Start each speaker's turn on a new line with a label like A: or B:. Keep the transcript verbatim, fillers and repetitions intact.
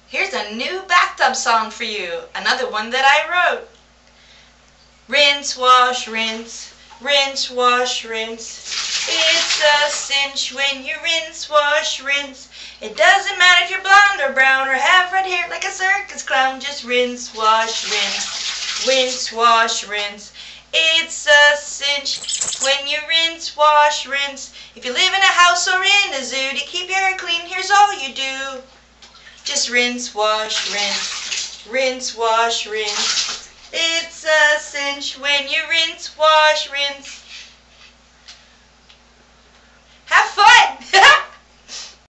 A: Here's a new bathtub song for you, another one that I wrote. Rinse, wash, rinse, rinse, wash, rinse. It's a cinch when you rinse, wash, rinse. It doesn't matter if you're blonde or brown or have red hair like a circus clown. Just rinse, wash, rinse, rinse, wash, rinse. It's a cinch when you rinse, wash, rinse. If you live in a house or in a zoo to keep your hair clean, here's all you do. Just rinse, wash, rinse, rinse, wash, rinse. It's a cinch when you rinse, wash, rinse. Have fun!